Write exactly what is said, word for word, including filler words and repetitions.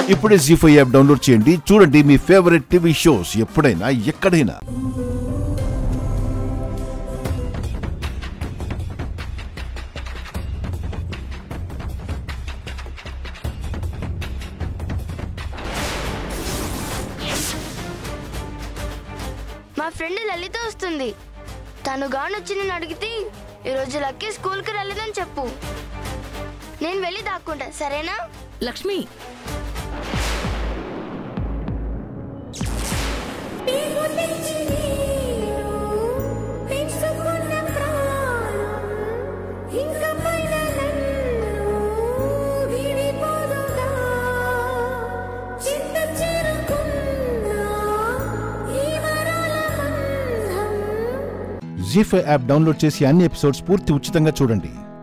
ఇప్పుడే G five app download చేయండి, చూడండి మీ ఫేవరెట్ టీవీ షోస్ ఎప్పుడైనా ఎక్కడైనా. మా ఫ్రెండ్ లలిత వస్తుంది. తను గానొచ్చి నేను అడిగితే ఈరోజు లక్కీ స్కూల్కి రాలేదని చెప్పు. నేను వెళ్ళి దాక్కుంటా, సరేనా? Lakshmi, Zee five app download చేసి అన్ని ఎపిసోడ్స్ పూర్తి ఉచితంగా చూడండి.